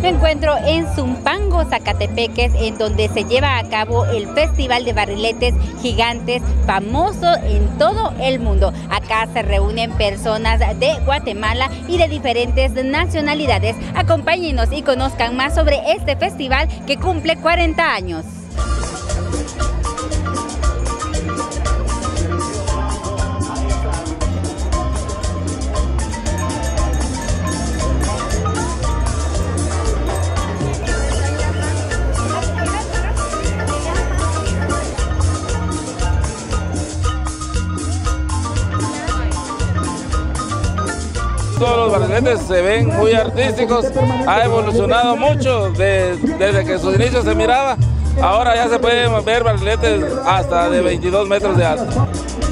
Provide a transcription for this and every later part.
Me encuentro en Zumpango, Zacatepeques, en donde se lleva a cabo el Festival de Barriletes Gigantes, famoso en todo el mundo. Acá se reúnen personas de Guatemala y de diferentes nacionalidades. Acompáñenos y conozcan más sobre este festival que cumple 40 años. Todos los barriletes se ven muy artísticos, ha evolucionado mucho desde que sus inicios se miraba. Ahora ya se pueden ver barriletes hasta de 22 metros de alto.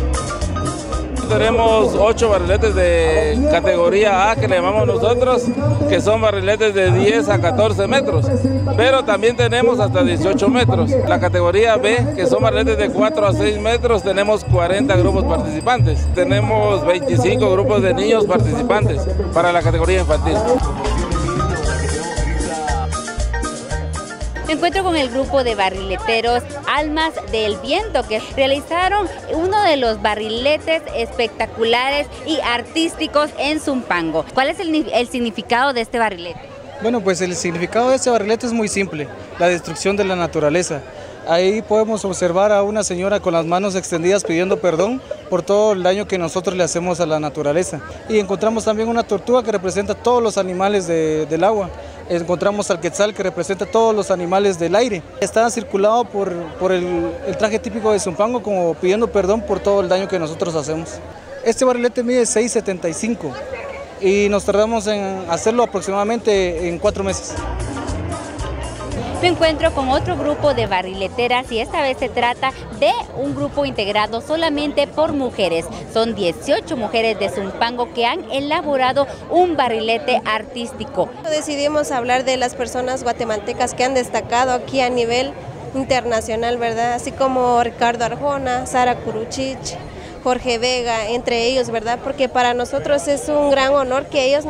Tenemos 8 barriletes de categoría A, que le llamamos nosotros, que son barriletes de 10 a 14 metros, pero también tenemos hasta 18 metros. La categoría B, que son barriletes de 4 a 6 metros, tenemos 40 grupos participantes. Tenemos 25 grupos de niños participantes para la categoría infantil. Me encuentro con el grupo de barrileteros Almas del Viento, que realizaron uno de los barriletes espectaculares y artísticos en Zumpango. ¿Cuál es el significado de este barrilete? Bueno, pues el significado de este barrilete es muy simple: la destrucción de la naturaleza. Ahí podemos observar a una señora con las manos extendidas pidiendo perdón por todo el daño que nosotros le hacemos a la naturaleza. Y encontramos también una tortuga que representa todos los animales del agua. Encontramos al quetzal, que representa todos los animales del aire. Está circulado por el traje típico de Zumpango, como pidiendo perdón por todo el daño que nosotros hacemos. Este barrilete mide 6,75 y nos tardamos en hacerlo aproximadamente en 4 meses. Me encuentro con otro grupo de barrileteras y esta vez se trata de un grupo integrado solamente por mujeres. Son 18 mujeres de Zumpango que han elaborado un barrilete artístico. Decidimos hablar de las personas guatemaltecas que han destacado aquí a nivel internacional, ¿verdad? Así como Ricardo Arjona, Sara Curuchich, Jorge Vega, entre ellos, ¿verdad? Porque para nosotros es un gran honor que ellos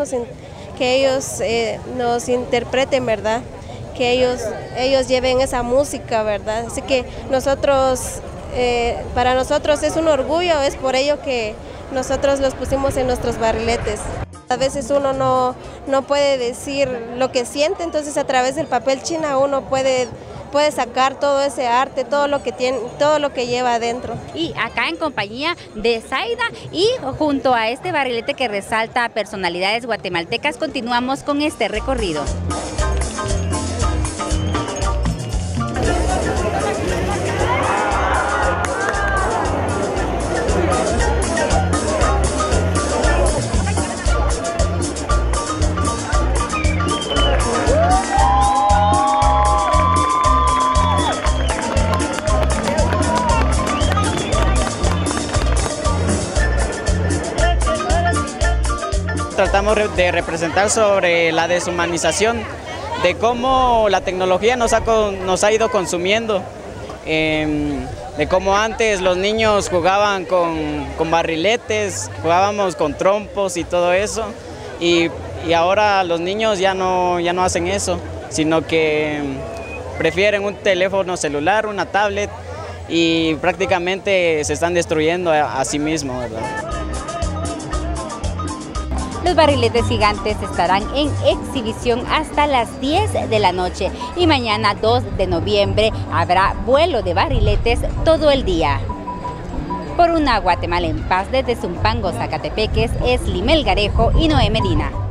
nos interpreten, ¿verdad? Que ellos lleven esa música, ¿verdad? Así que para nosotros es un orgullo, es por ello que nosotros los pusimos en nuestros barriletes. A veces uno no puede decir lo que siente, entonces a través del papel china uno puede sacar todo ese arte, todo lo que lleva adentro. Y acá en compañía de Zaida y junto a este barrilete que resalta a personalidades guatemaltecas, continuamos con este recorrido. Tratamos de representar sobre la deshumanización, de cómo la tecnología nos ha ido consumiendo, de cómo antes los niños jugaban con barriletes, jugábamos con trompos y todo eso, y ahora los niños ya no hacen eso, sino que prefieren un teléfono celular, una tablet, y prácticamente se están destruyendo a sí mismos, ¿verdad? Los barriletes gigantes estarán en exhibición hasta las 10 de la noche y mañana 2 de noviembre habrá vuelo de barriletes todo el día. Por una Guatemala en paz, desde Zumpango, Zacatepeques, es Limel Garejo y Noé Medina.